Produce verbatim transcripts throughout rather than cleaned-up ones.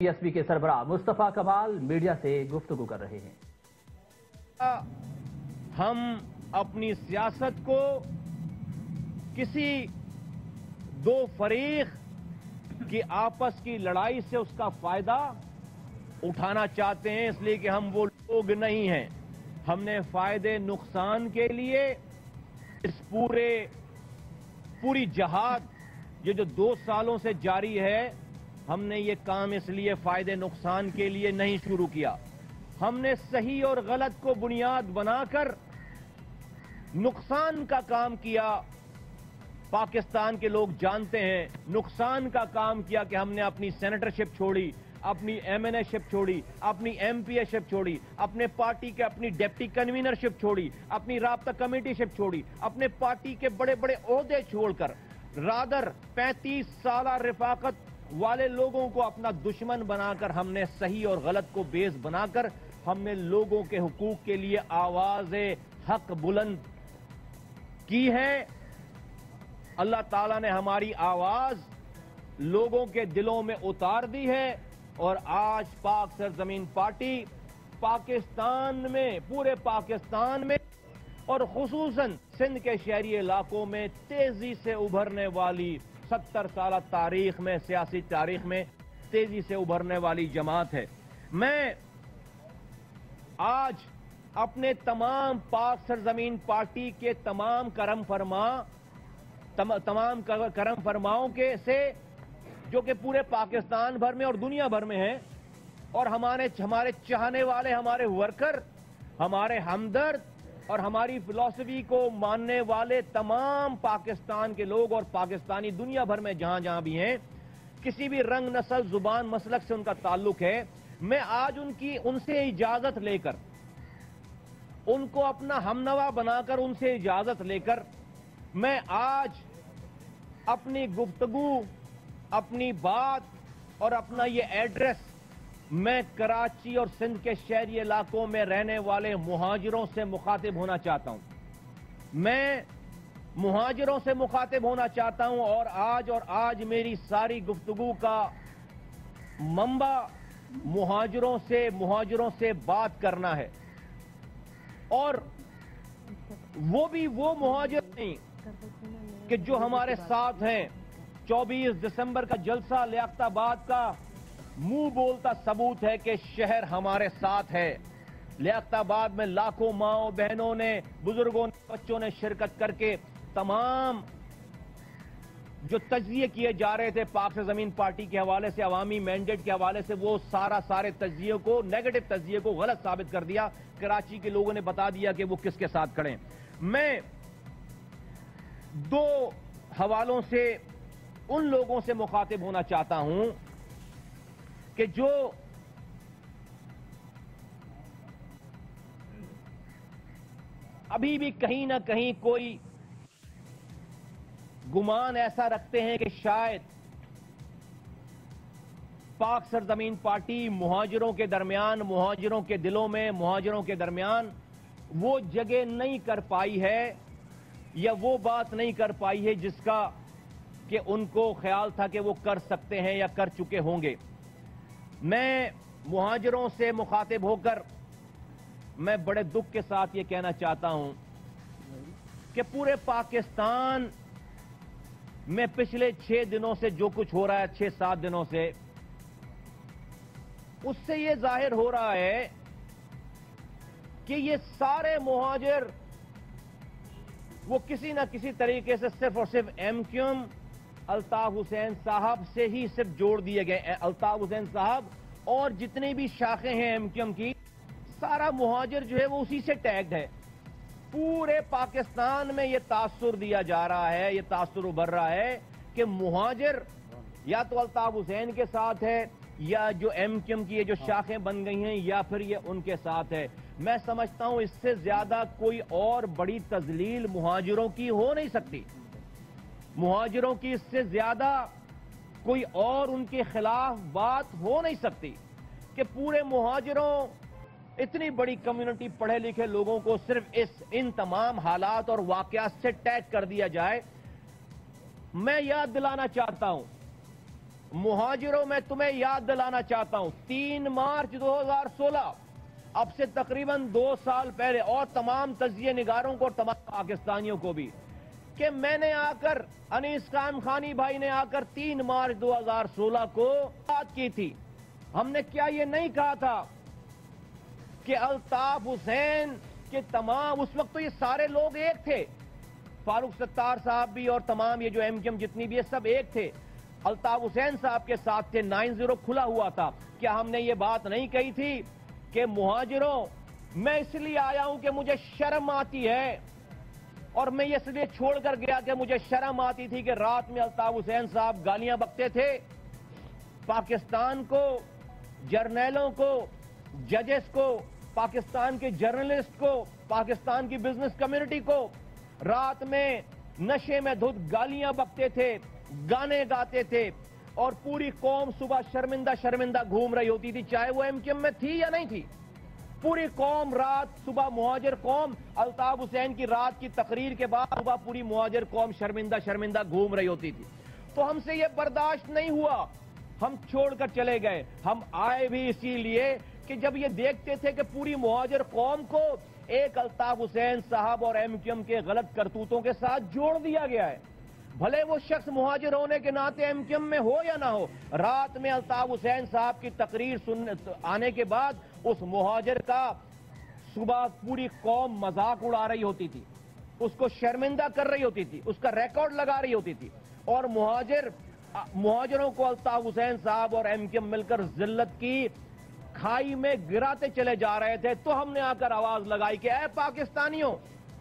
B S P کے سربراہ مصطفیٰ کمال media سے گفتگو کر رہے ہیں۔ ہم اپنی سیاست کو کسی دو فریق کی آپس کی لڑائی سے اس کا فائدہ اٹھانا چاہتے ہیں، اس لیے کہ ہم وہ لوگ نہیں ہیں۔ ہم نے فائدے نقصان کے لیے اس پورے پوری جہاد یہ جو دو سالوں سے جاری ہے، ہم نے یہ کام اس لیے فائدے نقصان کے لیے نہیں شروع کیا۔ ہم نے صحیح اور غلط کو بنیاد بنا کر نقصان کا کام کیا۔ پاکستان کے لوگ جانتے ہیں نقصان کا کام کیا کہ ہم نے اپنی سینیٹرشپ چھوڑی، اپنی ایم این اے شپ چھوڑی، اپنی ایم پی اے شپ چھوڑی، اپنے پارٹی کے اپنی ڈپٹی کنوینر شپ چھوڑی، اپنی رابطہ کمیٹی شپ چھوڑی، اپنے پارٹی کے بڑے بڑے عہدے چھوڑ کر رادر پینتیس سالہ رفاقت والے لوگوں کو اپنا دشمن بنا کر ہم نے صحیح اور غلط کو بیس بنا کر ہم نے لوگوں کے حقوق کے لیے آواز حق بلند کی ہے۔ اللہ تعالیٰ نے ہماری آواز لوگوں کے دلوں میں اتار دی ہے، اور آج پاک سرزمین پارٹی پاکستان میں پورے پاکستان میں اور خصوصاً سندھ کے شہری علاقوں میں تیزی سے ابھرنے والی ستر سالہ تاریخ میں سیاسی تاریخ میں تیزی سے ابھرنے والی جماعت ہے۔ میں آج اپنے تمام پاک سرزمین پارٹی کے تمام کرم فرما تمام کرم فرماؤں کے سے جو کہ پورے پاکستان بھر میں اور دنیا بھر میں ہیں، اور ہمارے ہمارے چاہنے والے، ہمارے ورکر، ہمارے ہمدرد اور ہماری فلسفی کو ماننے والے تمام پاکستان کے لوگ اور پاکستانی دنیا بھر میں جہاں جہاں بھی ہیں، کسی بھی رنگ، نسل، زبان، مسلک سے ان کا تعلق ہے، میں آج ان کی ان سے اجازت لے کر، ان کو اپنا ہمنوا بنا کر، ان سے اجازت لے کر میں آج اپنی گفتگو، اپنی بات اور اپنا یہ ایڈریس میں کراچی اور سندھ کے شہری علاقوں میں رہنے والے مہاجروں سے مخاطب ہونا چاہتا ہوں۔ میں مہاجروں سے مخاطب ہونا چاہتا ہوں، اور آج اور آج میری ساری گفتگو کا منبع مہاجروں سے مہاجروں سے بات کرنا ہے، اور وہ بھی وہ مہاجر نہیں کہ جو ہمارے ساتھ ہیں۔ چوبیس دسمبر کا جلسہ لیاقت آباد کا منہ بولتا ثبوت ہے کہ شہر ہمارے ساتھ ہے۔ لیاقت آباد میں لاکھوں ماؤں بہنوں نے، بزرگوں نے، بچوں نے شرکت کر کے تمام جو تجزیے کیے جا رہے تھے پاک سے زمین پارٹی کے حوالے سے، عوامی مینڈیٹ کے حوالے سے، وہ سارا سارے تجزیے کو، نیگیٹو تجزیے کو غلط ثابت کر دیا۔ کراچی کے لوگوں نے بتا دیا کہ وہ کس کے ساتھ کھڑے ہیں۔ میں دو حوالوں سے ان لوگوں سے مخاطب ہونا چاہتا ہوں کہ جو ابھی بھی کہیں نہ کہیں کوئی گمان ایسا رکھتے ہیں کہ شاید پاک سرزمین پارٹی مہاجروں کے درمیان، مہاجروں کے دلوں میں، مہاجروں کے درمیان وہ جگہ نہیں کر پائی ہے، یا وہ بات نہیں کر پائی ہے جس کا کہ ان کو خیال تھا کہ وہ کر سکتے ہیں یا کر چکے ہوں گے۔ میں مہاجروں سے مخاطب ہو کر میں بڑے دکھ کے ساتھ یہ کہنا چاہتا ہوں کہ پورے پاکستان میں پچھلے چھ دنوں سے جو کچھ ہو رہا ہے، چھ سات دنوں سے، اس سے یہ ظاہر ہو رہا ہے کہ یہ سارے مہاجر وہ کسی نہ کسی طریقے سے صرف اور صرف M Q M Altaf Hussain sahib سے ہی صرف جوڑ دیے گئے۔ الطاف حسین صاحب اور جتنی بھی شاخیں ہیں ایم کیو ایم کی، سارا مہاجر جو ہے وہ اسی سے ٹیگڈ ہے۔ پورے پاکستان میں یہ تاثر دیا جا رہا ہے، یہ تاثر ابھر رہا ہے کہ مہاجر یا تو الطاف حسین کے ساتھ ہے، یا جو ایم کیو ایم کی یہ جو شاخیں بن گئی ہیں، یا پھر یہ ان کے ساتھ ہے۔ میں سمجھتا ہوں اس سے زیادہ کوئی اور بڑی تذلیل مہاجروں کی ہو نہیں سکتی۔ مہاجروں کی اس سے زیادہ کوئی اور ان کے خلاف بات ہو نہیں سکتی کہ پورے مہاجروں، اتنی بڑی کمیونٹی پڑھے لکھے لوگوں کو صرف اس ان تمام حالات اور واقعات سے ٹیگ کر دیا جائے۔ میں یاد دلانا چاہتا ہوں مہاجروں میں تمہیں یاد دلانا چاہتا ہوں تین مارچ دو ہزار سولہ اب سے تقریباً دو سال پہلے، اور تمام تجزیہ نگاروں کو اور تمام پاکستانیوں کو بھی، کہ میں نے آ کر انیس قائم خانی بھائی نے آ کر تین مارچ دو ہزار سولہ کو بات کی تھی. ہم نے کیا یہ نہیں کہا تھا کہ الطاف حسین کے تمام، اس وقت تو یہ سارے لوگ ایک تھے، فاروق ستار صاحب بھی اور تمام یہ جو ایم کیو ایم جتنی بھی ہے سب ایک تھے، الطاف حسین صاحب کے ساتھ تھے، نائن زیرو کھلا ہوا تھا. کیا ہم نے یہ بات نہیں کہی تھی کہ مہاجروں میں اس لیے آیا ہوں کہ مجھے شرم آتی ہے، اور میں اس لیے چھوڑ کر گیا کہ مجھے شرم آتی تھی کہ رات میں الطاف حسین صاحب گالیاں بکتے تھے پاکستان کو، جرنیلوں کو، ججز کو، پاکستان کے جرنلسٹ کو، پاکستان کی بزنس کمیونٹی کو، رات میں نشے میں دھت گالیاں بکتے تھے، گانے گاتے تھے، اور پوری قوم صبح شرمندہ شرمندہ گھوم رہی ہوتی تھی، چاہے وہ ایم کیو ایم میں تھی یا نہیں تھی. پوری قوم رات صبح مہاجر قوم الطاف حسین کی رات کی تقریر کے بعد صبح پوری مہاجر قوم شرمندہ شرمندہ گھوم رہی ہوتی تھی. تو ہم سے یہ برداشت نہیں ہوا، ہم چھوڑ کر چلے گئے. ہم آئے بھی اسی لیے کہ جب یہ دیکھتے تھے کہ پوری مہاجر قوم کو ایک الطاف حسین صاحب اور ایم کیو ایم کے غلط کرتوتوں کے ساتھ جوڑ دیا گیا ہے، بھلے وہ شخص مہاجر ہونے کے ناطے ایم کیو ایم میں ہو یا نہ ہو. رات میں الطاف حسین صاحب کی تقریر سن آنے کے بعد اس مہاجر کا صبح پوری قوم مذاق اڑا رہی ہوتی تھی، اس کو شرمندہ کر رہی ہوتی تھی، اس کا ریکارڈ لگا رہی ہوتی تھی، اور مہاجر مہاجروں کو الطاف حسین صاحب اور ایم کیو ایم مل کر ذلت کی کھائی میں گراتے چلے جا رہے تھے. تو ہم نے آ کر آواز لگائی کہ اے پاکستانیوں،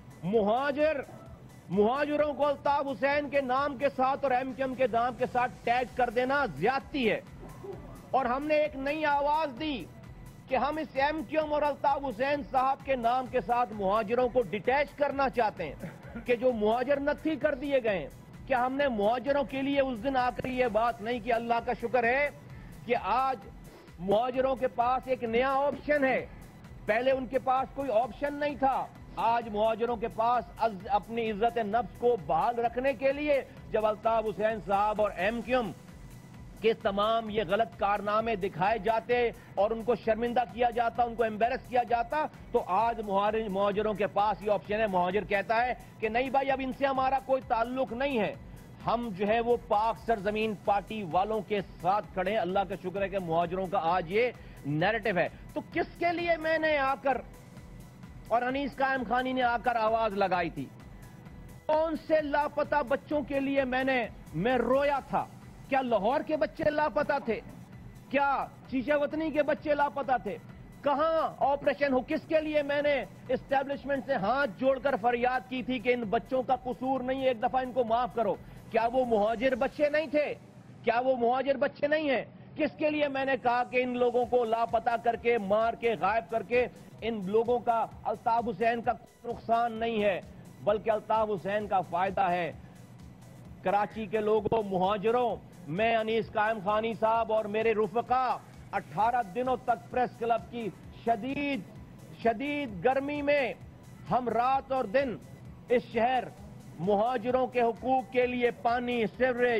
مہاجر مہاجروں کو الطاف حسین کے نام کے ساتھ اور ایم کیو ایم کے نام کے ساتھ ٹیگ کر دینا زیادتی ہے. اور ہم نے ایک نئی آواز دی کہ ہم اس ایم کیو ایم اور الطاف حسین صاحب کے نام کے ساتھ مہاجروں کو ڈیٹیچ کرنا چاہتے ہیں کہ جو مہاجر نتھی کر دیے گئے ہیں. کیا ہم نے مہاجروں کے لیے اس دن آ کر یہ بات نہیں کی؟ اللہ کا شکر ہے کہ آج مہاجروں کے پاس ایک نیا آپشن ہے. پہلے ان کے پاس کوئی آپشن نہیں تھا. آج مہاجروں کے پاس اپنی عزت نفس کو بحال رکھنے کے لیے جب الطاف حسین صاحب اور ایم کیو ایم کے تمام یہ غلط کارنامے دکھائے جاتے اور ان کو شرمندہ کیا جاتا، ان کو ایمبیرس کیا جاتا، تو آج مہاجروں کے پاس یہ آپشن ہے. مہاجر کہتا ہے کہ نہیں بھائی، اب ان سے ہمارا کوئی تعلق نہیں ہے، ہم جو ہے وہ پاک سرزمین پارٹی والوں کے ساتھ کھڑے ہیں. اللہ کا شکر ہے کہ مہاجروں کا آج یہ نیریٹو ہے. تو کس کے لیے میں نے آ کر اور انیس قائم خانی نے آ کر آواز لگائی تھی؟ کون سے لاپتہ بچوں کے لیے میں نے میں رویا تھا؟ کیا لاہور کے بچے لاپتہ تھے؟ کیا شیشہ وطنی کے بچے لاپتہ تھے؟ کہاں آپریشن ہو؟ کس کے لیے میں نے اسٹیبلشمنٹ سے ہاتھ جوڑ کر فریاد کی تھی کہ ان بچوں کا قصور نہیں ہے، ایک دفعہ ان کو معاف کرو؟ کیا وہ مہاجر بچے نہیں تھے؟ کیا وہ مہاجر بچے نہیں ہیں؟ کس کے لیے میں نے کہا کہ ان لوگوں کو لاپتہ کر کے، مار کے، غائب کر کے ان لوگوں کا، الطاف حسین کا نقصان نہیں ہے بلکہ الطاف حسین کا فائدہ ہے؟ کراچی کے لوگوں، مہاجروں، میں انیس قائم خانی صاحب اور میرے رفقا اٹھارہ دنوں تک پریس کلب کی شدید شدید گرمی میں ہم رات اور دن اس شہر مہاجروں کے حقوق کے لیے پانی، سیوریج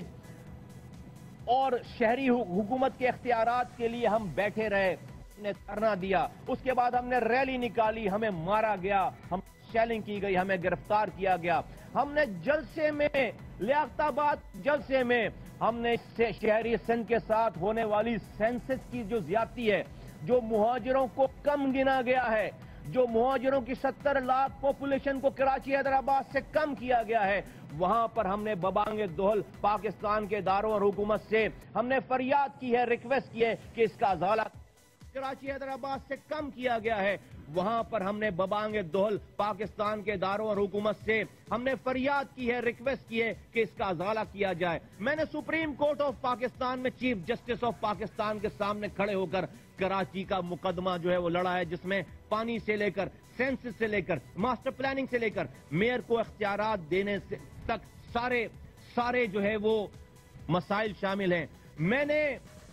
اور شہری حکومت کے اختیارات کے لیے ہم بیٹھے رہے، نے دھرنا دیا. اس کے بعد ہم نے ریلی نکالی، ہمیں مارا گیا، ہم شیلنگ کی گئی، ہمیں گرفتار کیا گیا. ہم نے جلسے میں، لیاقت آباد جلسے میں، ہم نے شہری سندھ کے ساتھ ہونے والی سینسس کی جو زیادتی ہے، جو مہاجروں کو کم گنا گیا ہے، جو مہاجروں کی ستر لاکھ پاپولیشن کو کراچی حیدرآباد سے کم کیا گیا ہے، وہاں پر ہم نے ببانگ دہل پاکستان کے اداروں اور حکومت سے ہم نے فریاد کی ہے، ریکویسٹ کی ہے کہ اس کا ازالہ کراچی حیدرآباد سے کم کیا گیا ہے. وہاں پر ہم نے ببانگ دہل پاکستان کے اداروں اور حکومت سے ہم نے فریاد کی ہے، ریکویسٹ کی ہے کہ اس کا ازالہ کیا جائے. میں نے سپریم کورٹ آف پاکستان میں چیف جسٹس آف پاکستان کے سامنے کھڑے ہو کر کراچی کا مقدمہ جو ہے وہ لڑا ہے، جس میں پانی سے لے کر، سینسس سے لے کر، ماسٹر پلاننگ سے لے کر میئر کو اختیارات دینے سے تک سارے سارے جو ہے وہ مسائل شامل ہیں. میں نے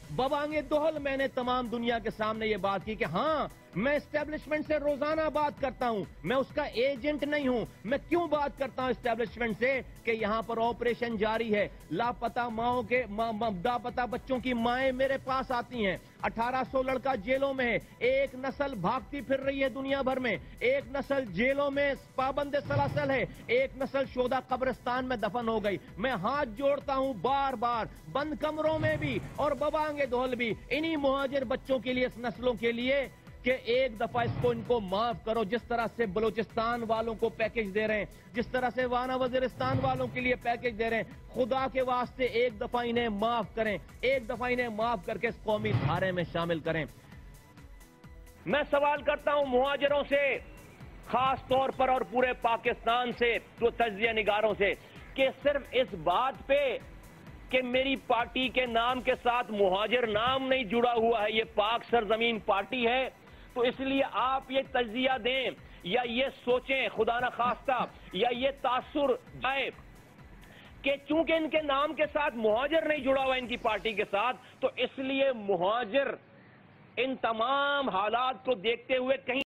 ببانگ دوہل میں نے تمام دنیا کے سامنے یہ بات کی کہ ہاں میں اسٹیبلشمنٹ سے روزانہ بات کرتا ہوں، میں اس کا ایجنٹ نہیں ہوں۔ میں کیوں بات کرتا ہوں اسٹیبلشمنٹ سے کہ یہاں پر آپریشن جاری ہے، لاپتہ ماؤں کے لاپتہ بچوں کی مائیں میرے پاس آتی ہیں، اٹھارہ سو لڑکا جیلوں میں ہے، ایک نسل بھاگتی پھر رہی ہے دنیا بھر میں، ایک نسل جیلوں میں پابند سلاسل ہے، ایک نسل شہداء قبرستان میں دفن ہو گئی۔ میں ہاتھ جوڑتا ہوں بار بار بند کمروں میں بھی اور ببانگ دوہل بھی انہی مہاجر بچوں کے لیے، اس نسلوں کے لیے کہ ایک دفعہ اس کو ان کو معاف کرو، جس طرح سے بلوچستان والوں کو پیکج دے رہے ہیں، جس طرح سے وانا وزیرستان والوں کے لیے پیکج دے رہے ہیں، خدا کے واسطے ایک دفعہ انہیں معاف کریں، ایک دفعہ انہیں معاف کر کے اس قومی دھارے میں شامل کریں۔ میں سوال کرتا ہوں مہاجروں سے، خاص طور پر اور پورے پاکستان سے، تو تجزیہ نگاروں سے، کہ صرف اس بات پہ کہ میری پارٹی کے نام کے ساتھ مہاجر نام نہیں جڑا ہوا ہے، یہ پاک سرزمین پارٹی ہے، تو اس لیے آپ یہ تجزیہ دیں یا یہ سوچیں خدا نہ خواستہ یا یہ تاثر جائے کہ چونکہ ان کے نام کے ساتھ مہاجر نہیں جڑا ہوا ان کی پارٹی کے ساتھ، تو اس لیے مہاجر ان تمام حالات کو دیکھتے ہوئے کہیں